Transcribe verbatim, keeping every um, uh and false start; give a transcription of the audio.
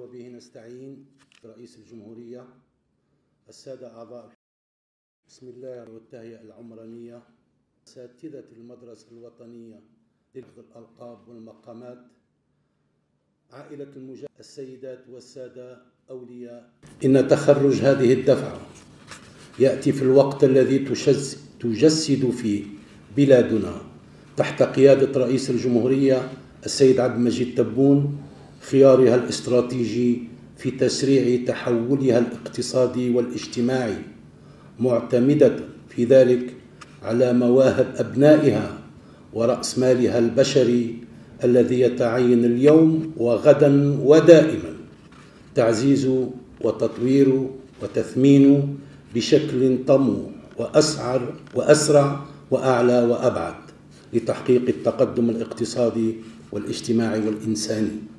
وبه نستعين. رئيس الجمهورية، السادة أعضاء، بسم الله، والتهيئة العمرانية، أساتذة المدرسة الوطنية لحفظ الألقاب والمقامات، عائلة المجاهد، السيدات والسادة أولياء، إن تخرج هذه الدفعة يأتي في الوقت الذي تجسد فيه بلادنا تحت قيادة رئيس الجمهورية السيد عبد المجيد تبون خيارها الاستراتيجي في تسريع تحولها الاقتصادي والاجتماعي، معتمدة في ذلك على مواهب أبنائها ورأس مالها البشري الذي يتعين اليوم وغدا ودائما تعزيز وتطوير وتثمين بشكل طموح وأسعر وأسرع وأعلى وأبعد لتحقيق التقدم الاقتصادي والاجتماعي والإنساني.